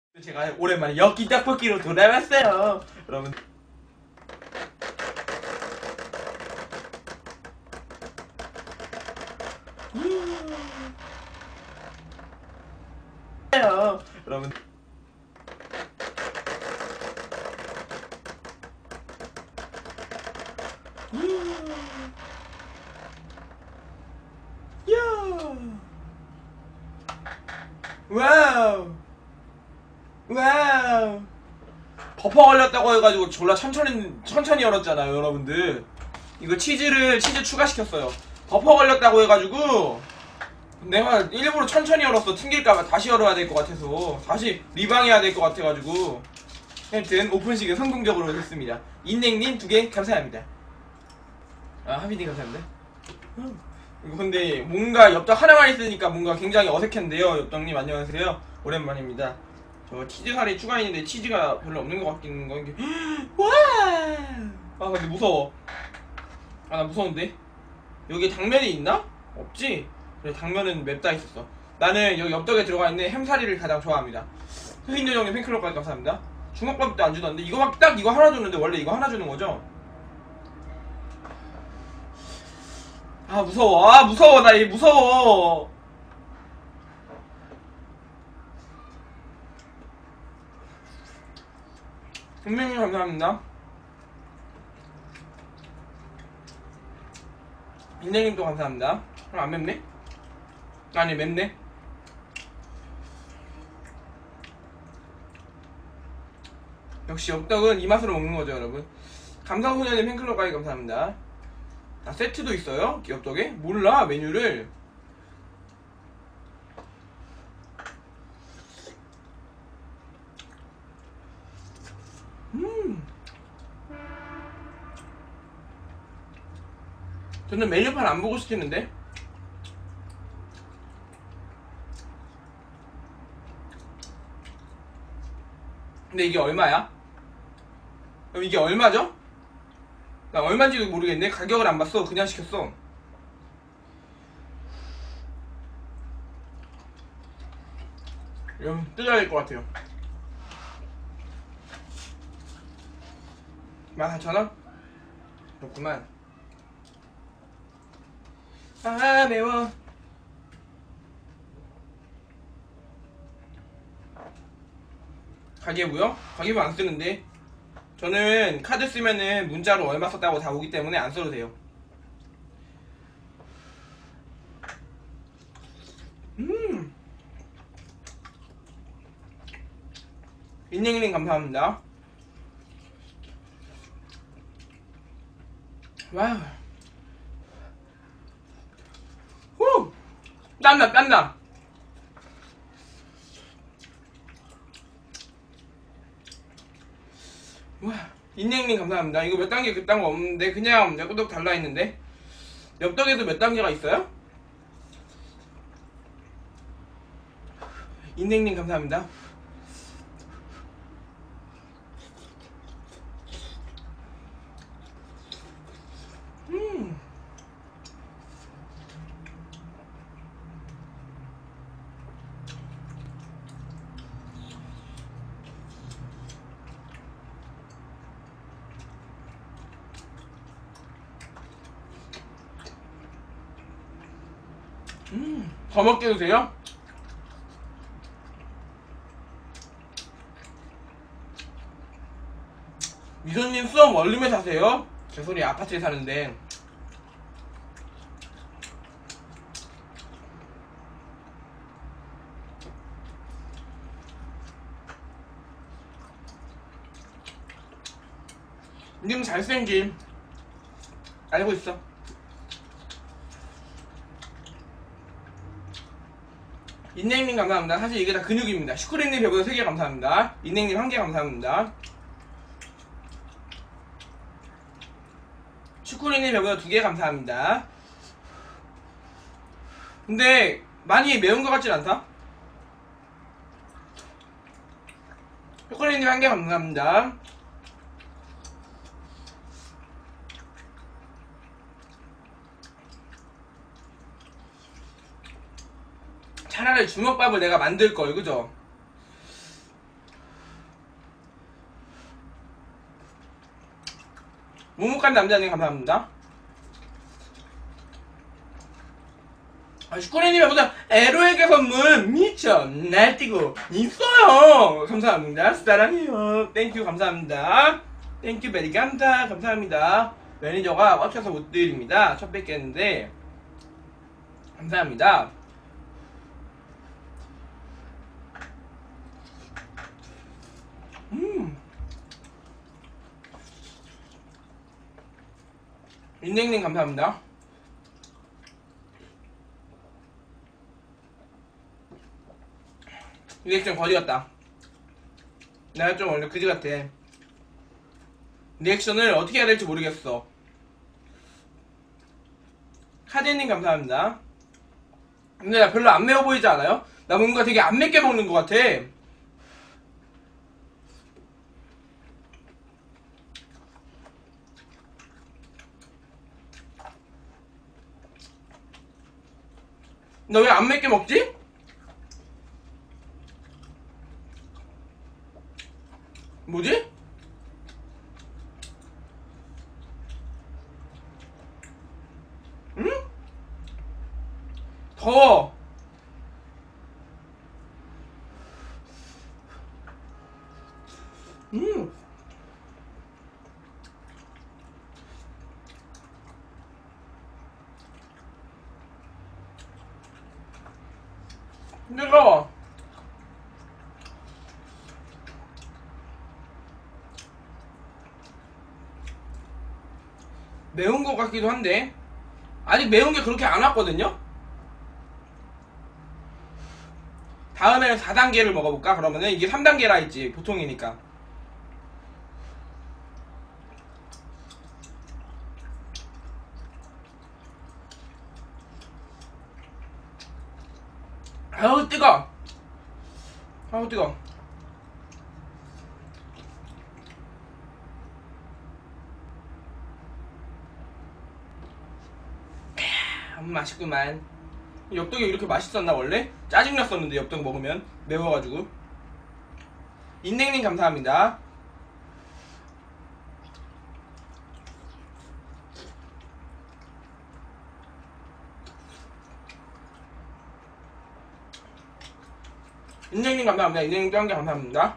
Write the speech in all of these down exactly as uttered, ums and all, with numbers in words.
제가 오랜만에 엽기 떡볶이로 돌아왔어요. 여러분. 여러분. 와우. 와우. 버퍼 걸렸다고 해가지고 졸라 천천히 천천히 열었잖아요, 여러분들. 이거 치즈를 치즈 추가시켰어요. 버퍼 걸렸다고 해가지고 내가 일부러 천천히 열었어. 튕길까봐 다시 열어야 될 것 같아서 다시 리방해야 될 것 같아가지고. 하여튼 오픈식은 성공적으로 됐습니다. 인넥님 두 개 감사합니다. 아, 하빈이 감사합니다. 이거 근데 뭔가 엽떡 하나만 있으니까 뭔가 굉장히 어색한데요. 엽떡님 안녕하세요. 오랜만입니다. 저 치즈살이 추가했는데 치즈가 별로 없는 것 같긴 거 이게. 와! 아 근데 무서워. 아 나 무서운데? 여기 당면이 있나? 없지? 그래 당면은 맵다 있었어. 나는 여기 엽떡에 들어가 있는 햄사리를 가장 좋아합니다. 흐인조 형님 팬클럽까지 감사합니다. 주먹밥도 안 주던데 이거 막 딱 이거 하나 주는데 원래 이거 하나 주는 거죠? 아 무서워. 아 무서워. 나 얘 무서워. 선생님 감사합니다. 인생님도 감사합니다. 그럼 안 맵네? 아니 맵네. 역시 엽떡은 이 맛으로 먹는 거죠, 여러분. 감성소년의 팬클럽까지 감사합니다. 아 세트도 있어요? 엽떡에? 몰라 메뉴를. 음 저는 메뉴판 안 보고 시키는데. 근데 이게 얼마야? 그럼 이게 얼마죠? 나 얼마인지도 모르겠네. 가격을 안 봤어. 그냥 시켰어. 이거 뜯어야 될 것 같아요. 만 사천 원? 그렇구만. 아 매워. 가계부요? 가계부 안 쓰는데. 저는 카드 쓰면은 문자로 얼마 썼다고 다 오기 때문에 안 써도 돼요. 음 인닝님 감사합니다. 와우. 후! 땀나 땀나. 와, 인냉님 감사합니다. 이거 몇 단계 그딴 거 없는데 그냥 엽떡 달라 했는데. 엽떡에도 몇 단계가 있어요? 인냉님 감사합니다. 음. 음, 더 먹게 드세요? 미소님 수업 원룸에 사세요? 제 소리 아파트에 사는데. 님 잘생김 알고 있어. 인냉님 감사합니다. 사실 이게 다 근육입니다. 슈크림님 배보다 세 개 감사합니다. 인냉님 한 개 감사합니다. 슈크림님 배보다 두 개 감사합니다. 근데 많이 매운 것 같진 않다. 슈크림님 한 개 감사합니다. 차라리 주먹밥을 내가 만들걸, 그죠? 묵묵한 남자님 감사합니다. 아, 슈크리님의 보다 에로에게 선물 미쳐 날뛰고 있어요. 감사합니다. 사랑해요. 땡큐 감사합니다. 땡큐 베리 감사 감사합니다. 매니저가 꽉차서 못 드립니다. 첫 뵙겠는데 감사합니다. 음 인생님 감사합니다. 리액션 거지 같다. 내가 좀 원래 그지 같아. 리액션을 어떻게 해야 될지 모르겠어. 카제님 감사합니다. 근데 나 별로 안 매워 보이지 않아요? 나 뭔가 되게 안 맵게 먹는 것 같아. 너 왜 안 맵게 먹지? 뭐지? 응? 더워. 음. 뜨거워. 매운 것 같기도 한데 아직 매운 게 그렇게 안 왔거든요? 다음에는 사 단계를 먹어볼까? 그러면은 이게 삼 단계라 했지 보통이니까. 아우 뜨거. 아우 뜨거. 음, 맛있구만. 엽떡이 이렇게 맛있었나 원래? 짜증났었는데 엽떡 먹으면 매워가지고. 인냉님 감사합니다. 인냉님 감사합니다. 인냉님 뿅개 감사합니다.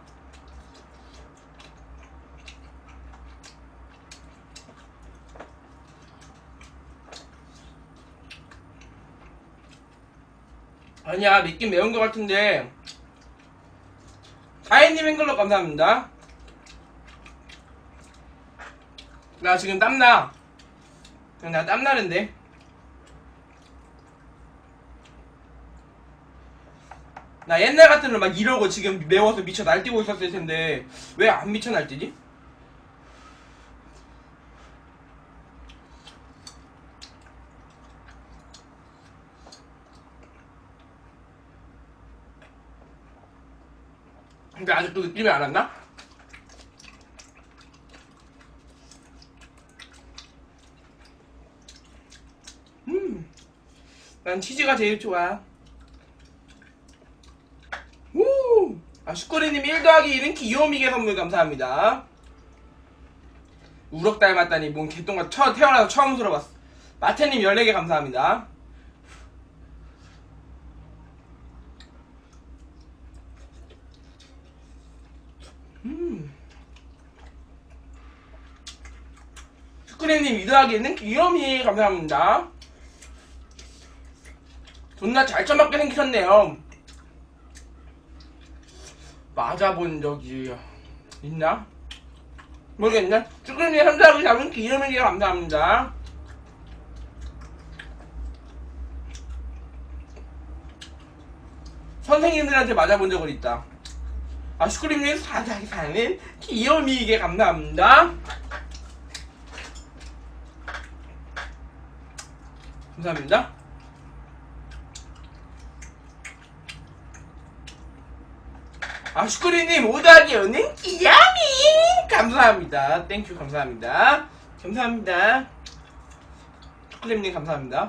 아니야 맵긴 매운 것 같은데. 다혜님 행글러 감사합니다. 나 지금 땀나. 나 땀나는데. 나 옛날 같으면 막 이러고 지금 매워서 미쳐 날뛰고 있었을 텐데 왜 안 미쳐 날뛰지? 근데 아직도 느낌이 안 왔나? 음, 난 치즈가 제일 좋아. 우! 아, 슈코리님 일 더하기 일은 귀요미게 선물 감사합니다. 우럭 닮았다니 뭔 개똥같 처, 태어나서 처음 들어봤어. 마태님 열네 개 감사합니다. 음. 슈크림님 이 더하기 일은 귀요미 감사합니다. 존나 잘 처먹게 생기셨네요. 맞아본 적이 있나? 모르겠네. 쭈꾸미 삼자하고 잡은 기념일이게 감사합니다. 선생님들한테 맞아본 적은 있다. 아, 슈크림님 사자기 사는 귀요미에게 감사합니다. 감사합니다. 아, 슈크리님 오 더하기 오는 귀요미 감사합니다. 땡큐 감사합니다. 감사합니다. 슈크림님 감사합니다.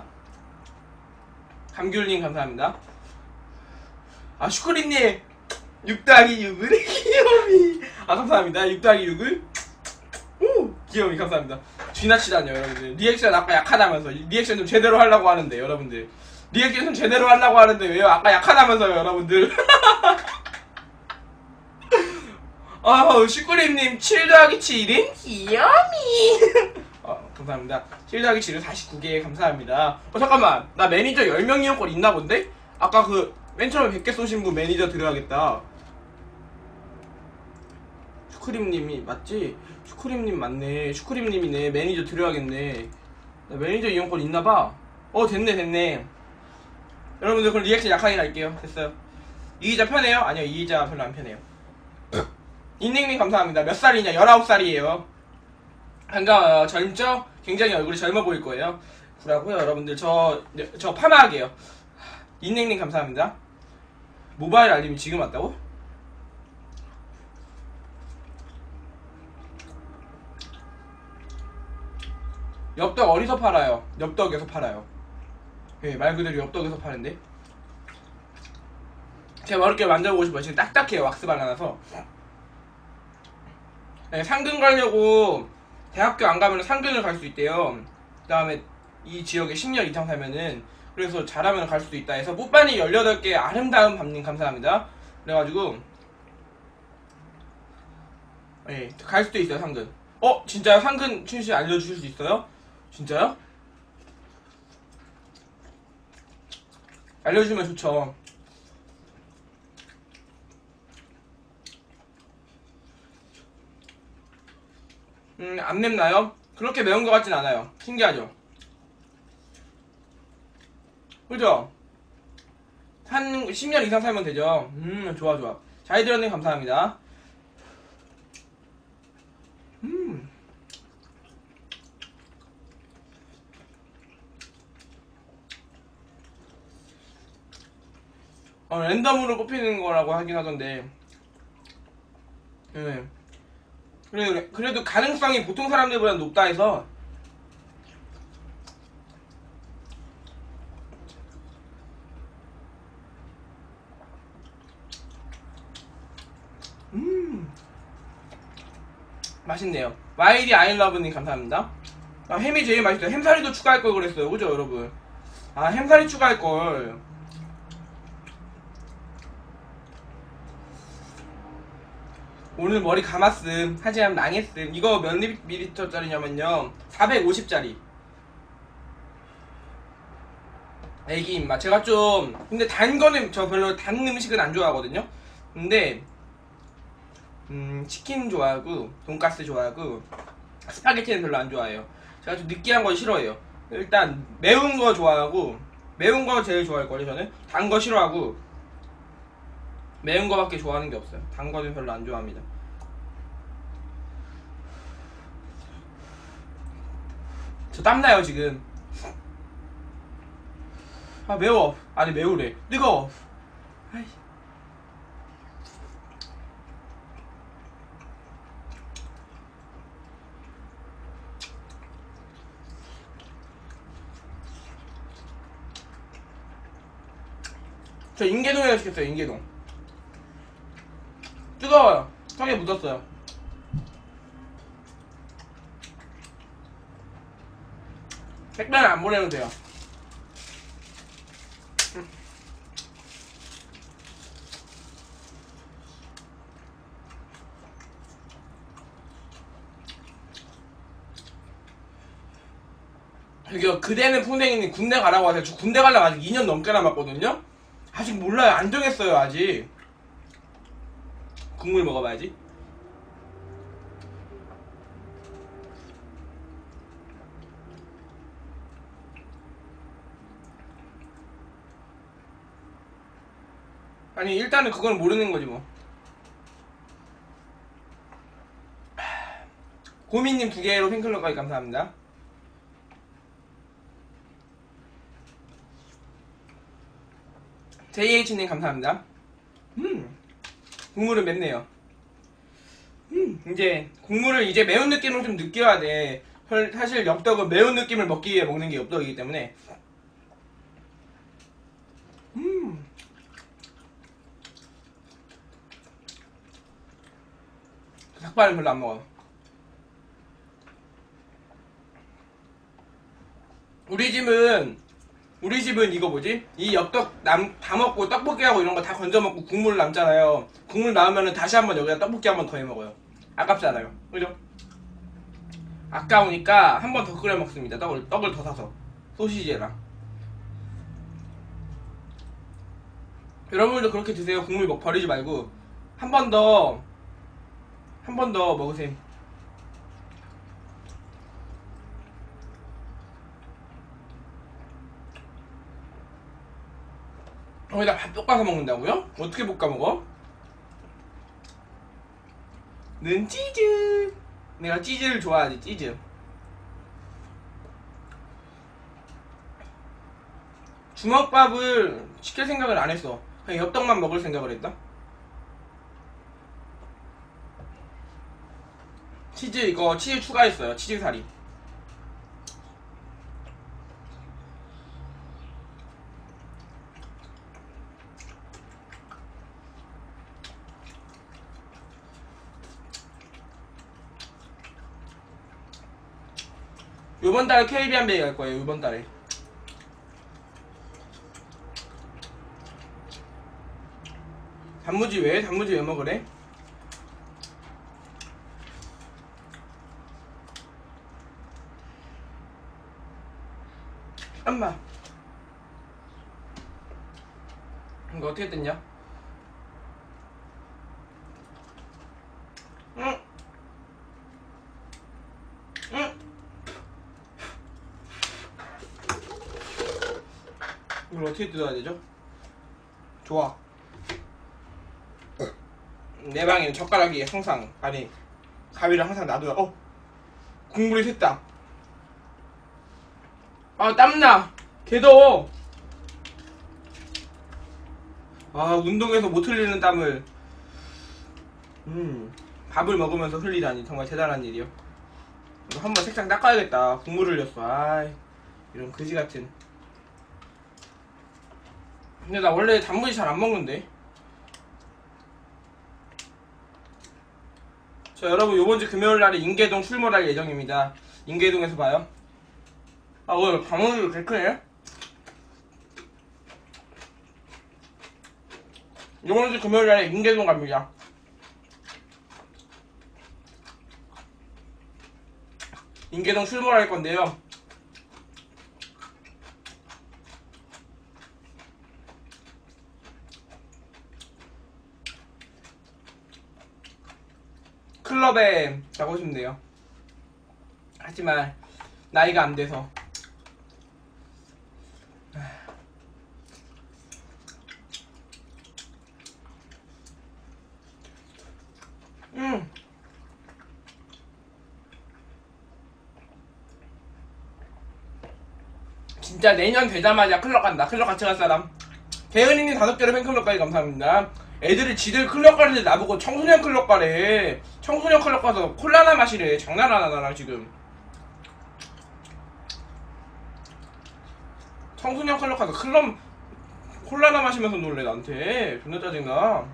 감귤님 감사합니다. 아, 슈크리님 육 더하기 육은 귀요미. 아, 감사합니다. 육 더하기 육을 오 귀요미 감사합니다. 지나치다뇨 여러분들. 리액션 아까 약하다면서 리액션 좀 제대로 하려고 하는데 여러분들 리액션 좀 제대로 하려고 하는데 왜요? 아까 약하다면서요 여러분들. 아 슈크림님 칠 더하기 칠인 귀여미. 어, 감사합니다. 칠 더하기 칠은 사십구 개 감사합니다. 어 잠깐만 나 매니저 열 명 이용권 있나 본데? 아까 그 맨 처음에 백 개 쏘신 분 매니저 드려야겠다. 슈크림님이 맞지? 슈크림님 맞네. 슈크림님이네. 매니저 드려야겠네. 나 매니저 이용권 있나봐. 어 됐네 됐네. 여러분들 그럼 리액션 약하게 갈게요. 됐어요. 이의자 편해요? 아니요 이의자 별로 안 편해요. 인닝님 감사합니다. 몇 살이냐? 열아홉 살이에요 반가워요. 젊죠? 굉장히 얼굴이 젊어 보일 거예요. 그러고요 여러분들 저, 저 파마하게요. 인닝님 감사합니다. 모바일 알림이 지금 왔다고? 엽떡 어디서 팔아요? 엽떡에서 팔아요. 예, 말 그대로 엽떡에서 파는데 제가 머릿결 만져보고 싶어요. 지금 딱딱해요. 왁스 발라놔서. 네, 상근 가려고 대학교 안 가면 상근을 갈 수 있대요. 그 다음에 이 지역에 십 년 이상 살면은 그래서 잘하면 갈 수도 있다 해서 뽀빠니 열여덟 개 아름다운 밤님 감사합니다. 그래가지고 예, 갈 수도 있어요 상근. 어? 진짜요? 상근 춘씨 알려주실 수 있어요? 진짜요? 알려주면 좋죠. 음, 안 맵나요? 그렇게 매운 것 같진 않아요. 신기하죠? 그죠? 한 십 년 이상 살면 되죠. 음, 좋아, 좋아. 자이드런님 감사합니다. 음. 어, 랜덤으로 뽑히는 거라고 하긴 하던데. 네. 그래도, 그래도 가능성이 보통 사람들보다 높다 해서. 음. 맛있네요. 와이디 아이러브님 감사합니다. 아, 햄이 제일 맛있어요. 햄사리도 추가할 걸 그랬어요. 그죠, 여러분? 아, 햄사리 추가할 걸. 오늘 머리 감았음. 하지만 망했음. 이거 몇 밀리리터짜리냐면요. 사백오십 짜리. 애기 입맛. 제가 좀, 근데 단 거는, 저 별로 단 음식은 안 좋아하거든요? 근데, 음, 치킨 좋아하고, 돈가스 좋아하고, 스파게티는 별로 안 좋아해요. 제가 좀 느끼한 거 싫어해요. 일단, 매운 거 좋아하고, 매운 거 제일 좋아할걸요, 저는? 단 거 싫어하고, 매운 거밖에 좋아하는 게 없어요. 단 거는 별로 안 좋아합니다. 저 땀나요, 지금. 아, 매워. 아니, 매우래. 뜨거워. 아이. 저 인계동에서 시켰어요, 인계동. 뜨거워요. 턱에 묻었어요. 택배는 안 보내도 돼요. 저기요, 그대는 풍뎅이님 군대 가라고 하세요. 저 군대 가려고 아직 이 년 넘게 남았거든요? 아직 몰라요. 안 정했어요, 아직. 국물 먹어봐야지. 아니, 일단은 그건 모르는 거지, 뭐. 고민님 두 개로 팬클럽까지 감사합니다. 제이에이치님 감사합니다. 음, 국물은 맵네요. 음, 이제 국물을 이제 매운 느낌을 좀 느껴야 돼. 사실 엽떡은 매운 느낌을 먹기 위해 먹는 게 엽떡이기 때문에. 음, 닭발은 별로 안 먹어요. 우리 집은 우리 집은 이거 뭐지? 이 엽떡 남, 다 먹고 떡볶이하고 이런 거 다 건져 먹고 국물 남잖아요. 국물 남으면은 다시 한번 여기다 떡볶이 한 번 더 해 먹어요. 아깝잖아요. 그죠? 아까우니까 한 번 더 끓여 먹습니다. 떡을 떡을 더 사서 소시지랑. 여러분들도 그렇게 드세요. 국물 먹 버리지 말고 한 번 더 한 번 더 먹으세요. 거기다 밥 볶아서 먹는다고요? 어떻게 볶아 먹어? 는 치즈. 내가 치즈를 좋아하지. 치즈. 주먹밥을 시킬 생각을 안 했어. 그냥 엽떡만 먹을 생각을 했다. 치즈 이거 치즈 추가했어요. 치즈사리. 요번 달에 캐리비안 베이 갈 거예요. 요번 달에. 단무지 왜? 단무지 왜 먹으래? 엄마 이거 어떻게 뜯냐? 응? 응? 이걸 어떻게 뜯어야 되죠? 좋아. 내 방에는 젓가락이 항상 아니 가위를 항상 놔둬요. 어? 국물이 샜다. 아 땀나. 개더워. 아 운동해서 못 흘리는 땀을 음 밥을 먹으면서 흘리다니 정말 대단한 일이요. 이거 한번 색상 닦아야겠다. 국물 흘렸어. 아이 이런 그지같은. 근데 나 원래 단무지 잘 안 먹는데. 자 여러분 요번주 금요일날에 인계동 출몰할 예정입니다. 인계동에서 봐요. 아 오늘 방울이 개 크네. 요번주 금요일날에 인계동 갑니다. 인계동 출몰할 건데요. 클럽에 가고 싶네요. 하지만 나이가 안 돼서. 음. 진짜 내년 되자마자 클럽 간다. 클럽 같이 갈 사람. 대은이님 다섯 개로 팬클럽까지 감사합니다. 애들이 지들 클럽 가는데 나보고 청소년 클럽 가래. 청소년 클럽 가서 콜라나 마시래. 장난하나 나랑 지금. 청소년 클럽 가서 클럽 콜라나 마시면서 놀래 나한테. 존나 짜증나.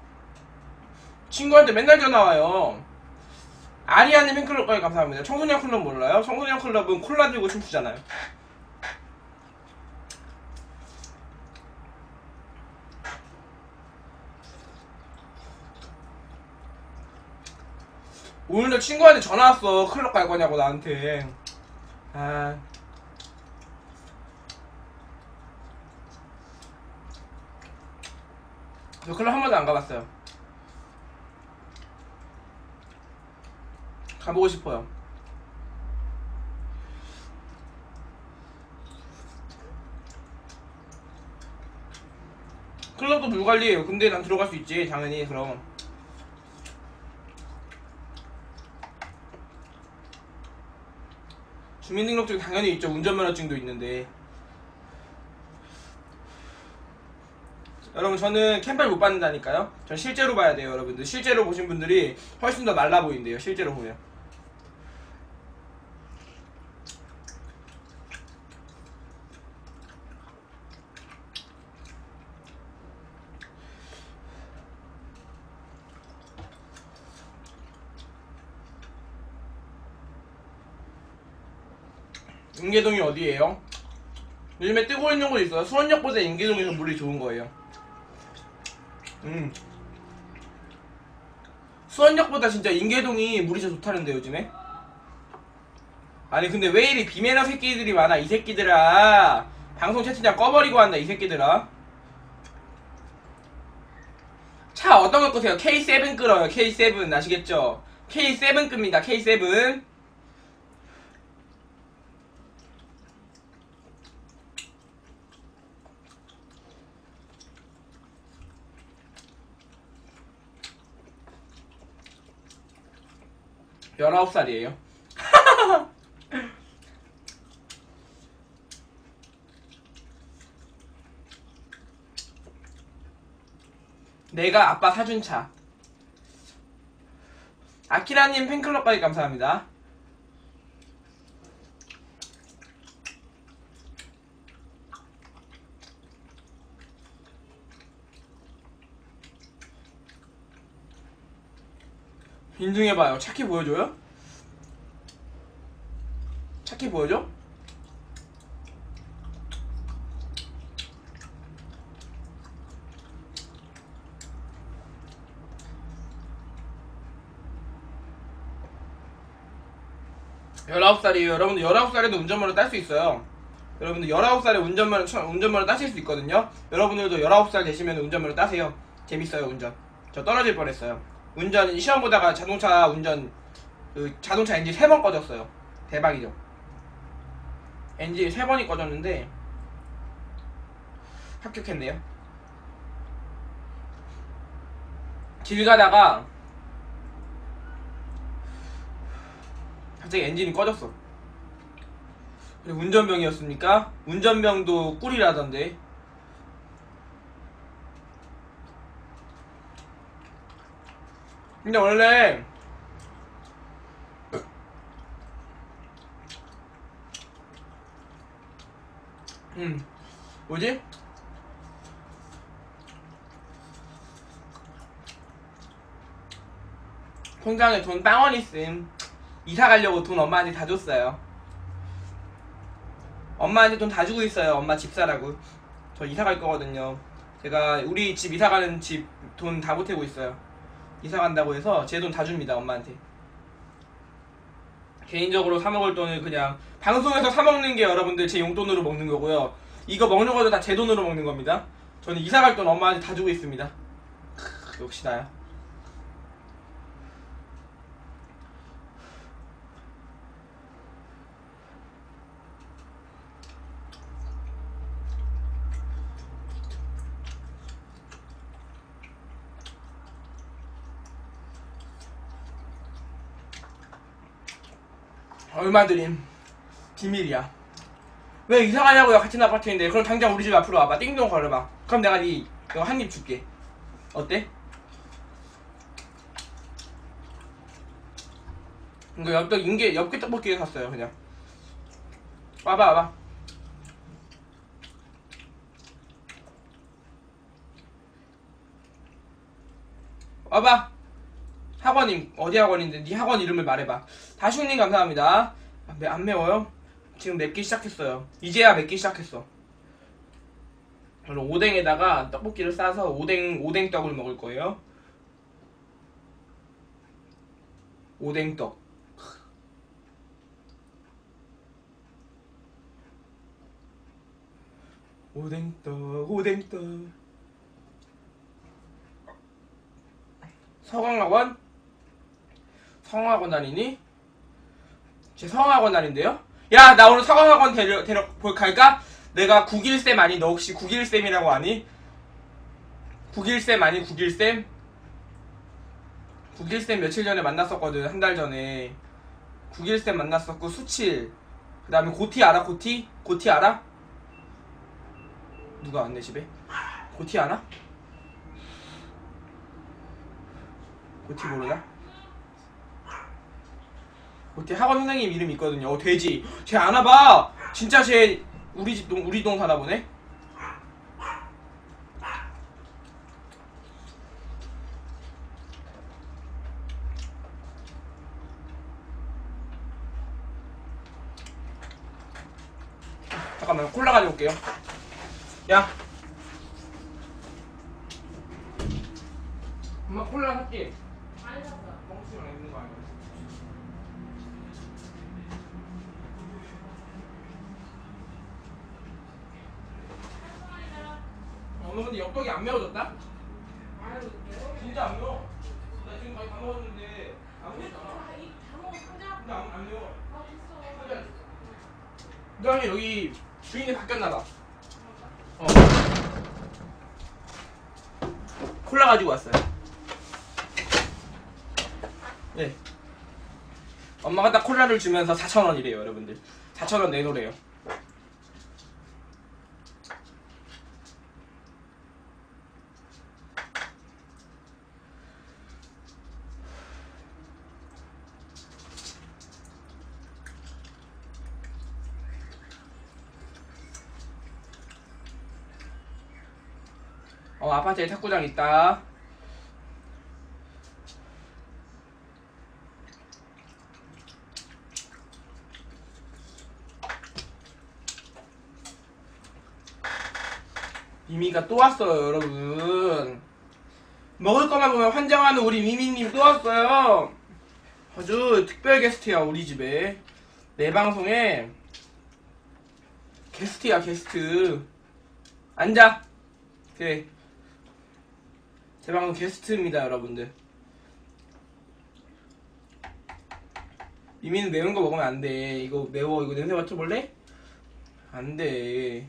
친구한테 맨날 전화와요. 아리아님 팬클럽까지 감사합니다. 청소년 클럽 몰라요? 청소년 클럽은 콜라 들고 춤추잖아요. 오늘도 친구한테 전화 왔어. 클럽 갈 거냐고 나한테. 아. 저 클럽 한 번도 안 가봤어요. 가보고 싶어요. 클럽도 불관리해요. 근데 난 들어갈 수 있지 당연히. 그럼 주민등록증 당연히 있죠. 운전면허증도 있는데. 여러분 저는 캠벨 못 받는다니까요. 전 실제로 봐야 돼요. 여러분들 실제로 보신 분들이 훨씬 더 말라 보인대요. 실제로 보면. 인계동이 어디예요? 요즘에 뜨고 있는 곳 있어요. 수원역보다 인계동에서 물이 좋은 거예요. 음. 수원역보다 진짜 인계동이 물이 더 좋다는데 요즘에. 아니 근데 왜 이리 비매너 새끼들이 많아 이 새끼들아. 방송 채팅창 꺼버리고 한다 이 새끼들아. 차 어떤 거 끄세요? 케이 세븐 끌어요. 케이 세븐 아시겠죠? 케이 세븐 끕니다. 케이 세븐. 열아홉 살이에요. 내가 아빠 사준 차. 아키라님 팬클럽까지 감사합니다. 인증해봐요. 차키 보여줘요? 차키 보여줘? 열아홉 살이에요. 여러분들 열아홉 살에도 운전면허 딸 수 있어요. 여러분들 열아홉 살에 운전면허, 운전면허 따실 수 있거든요. 여러분들도 열아홉 살 되시면 운전면허 따세요. 재밌어요 운전. 저 떨어질 뻔했어요. 운전 시험 보다가 자동차 운전 그 자동차 엔진 세 번 꺼졌어요. 대박이죠. 엔진 세 번이 꺼졌는데 합격했네요. 길 가다가 갑자기 엔진이 꺼졌어. 근데 운전병이었습니까? 운전병도 꿀이라던데. 근데 원래 음 뭐지? 통장에 돈 빵원 있음. 이사 가려고 돈 엄마한테 다 줬어요. 엄마한테 돈 다 주고 있어요. 엄마 집 사라고. 저 이사 갈 거거든요. 제가 우리 집 이사 가는 집 돈 다 보태고 있어요. 이사 간다고 해서 제 돈 다 줍니다. 엄마한테. 개인적으로 사 먹을 돈을 그냥 방송에서 사 먹는 게 여러분들 제 용돈으로 먹는 거고요. 이거 먹는 것도 다 제 돈으로 먹는 겁니다. 저는 이사 갈 돈 엄마한테 다 주고 있습니다. 크, 역시 나야. 얼마 드림? 비밀이야. 왜 이사 가냐고요? 같은 아파트인데. 그럼 당장 우리 집 앞으로 와봐. 띵동 걸어봐. 그럼 내가 니 이거 한 입 줄게. 어때? 이거 엽떡 인게 엽기 떡볶이 샀어요. 그냥 와봐 와봐. 와봐. 학원님 어디 학원인데 네 학원 이름을 말해봐. 다슈님 감사합니다. 아, 매, 안 매워요? 지금 맵기 시작했어요. 이제야 맵기 시작했어. 그럼 오뎅에다가 떡볶이를 싸서 오뎅 오뎅떡을 먹을 거예요. 오뎅떡. 오뎅떡 오뎅떡. 서강학원? 성학원 다니니? 제 성학원 다닌대요? 야, 나 오늘 서강학원 데려, 데려, 볼, 갈까? 내가 국일쌤 아니? 너 혹시 국일쌤이라고 아니? 국일쌤 아니? 국일쌤? 국일쌤 며칠 전에 만났었거든. 한 달 전에. 국일쌤 만났었고, 수칠. 그 다음에 고티 알아? 고티? 고티 알아? 누가 왔네, 집에? 고티 알아? 고티 모르나? 고티 학원 선생님 이름 있거든요. 어, 돼지. 쟤 아나봐. 진짜 쟤 우리 집 동 우리 동 사나 보네. 잠깐만 콜라 가져올게요. 야 엄마 콜라 살게. 많이 샀어. 뻥치랑 있는 거 아니야? 어, 너 근데 엽떡이 안 매워졌다? 아유, 매워. 진짜 안 매워. 나 지금 거의 다 먹었는데 안 매웠잖아. 아, 이다 먹어 상자. 근데 안, 안 매워. 아, 됐어. 그 다음에 여기 주인이 바뀌었나봐. 어. 콜라 가지고 왔어요. 네. 엄마가 딱 콜라를 주면서 사천 원이래요, 여러분들. 사천 원 내놓으래요. 어, 아파트에 탁구장 있다. 미미가 또 왔어요, 여러분. 먹을 것만 보면 환장하는 우리 미미님 또 왔어요. 아주 특별 게스트야, 우리 집에. 내 방송에 게스트야, 게스트. 앉아. 그래. 제 방송 게스트입니다, 여러분들. 미미는 매운 거 먹으면 안 돼. 이거 매워. 이거 냄새 맡아볼래? 안 돼.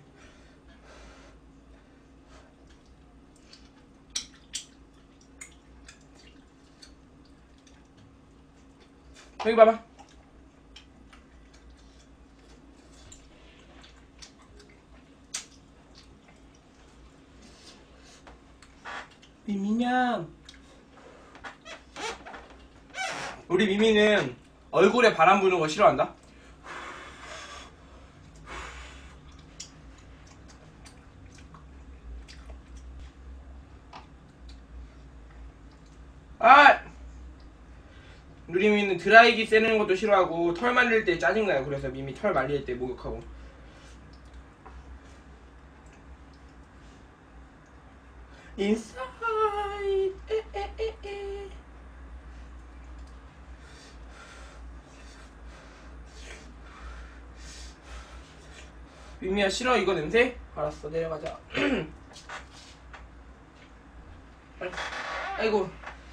여기 봐봐. 미미냐. 우리 미미는 얼굴에 바람 부는 거 싫어한다. 아! 우리 미미는 드라이기 쐬는 것도 싫어하고 털 말릴 때 짜증나요. 그래서 미미 털 말릴 때 목욕하고. 인사이드 에에에에. 미미야 싫어 이거 냄새? 알았어 내려가자. 아이고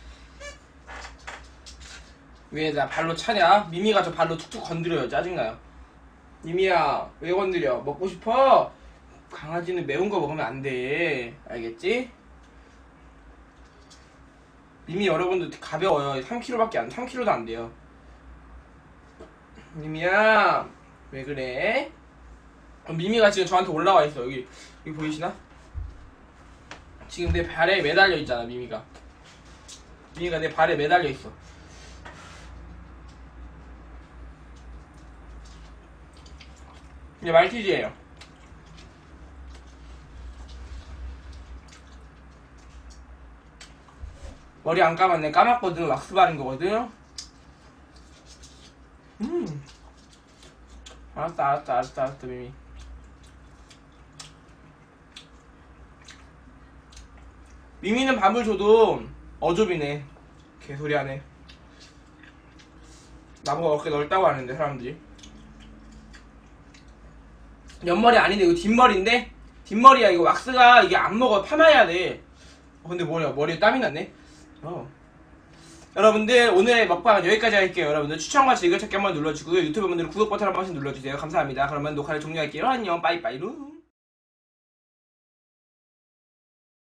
왜 나 발로 차냐? 미미가 저 발로 툭툭 건드려요. 짜증나요. 미미야 왜 건드려? 먹고 싶어? 강아지는 매운 거 먹으면 안 돼. 알겠지? 미미 여러분들 가벼워요. 삼 킬로그램밖에 안, 삼 킬로그램도 안 돼요. 미미야 왜 그래? 미미가 지금 저한테 올라와 있어. 여기 여기 보이시나? 지금 내 발에 매달려 있잖아. 미미가 미미가 내 발에 매달려 있어. 이제 말티즈예요. 머리 안 감았네. 감았거든. 왁스 바른 거거든. 음. 알았어, 알았어, 알았어, 알았어, 미미. 미미는 밥을 줘도 어좁이네. 개소리 하네. 나보고 어깨 넓다고 하는데, 사람들이. 옆머리 아닌데, 이거 뒷머리인데? 뒷머리야, 이거 왁스가, 이게 안 먹어. 파마해야 돼. 어, 근데 뭐야, 머리에 땀이 났네? 어. 여러분들 오늘의 먹방은 여기까지 할게요. 여러분들 추천과 즐겨찾기 한번 눌러주고요. 유튜브 분들은 구독 버튼 한 번씩 눌러주세요. 감사합니다. 그러면 녹화를 종료할게요. 안녕 빠이빠이루.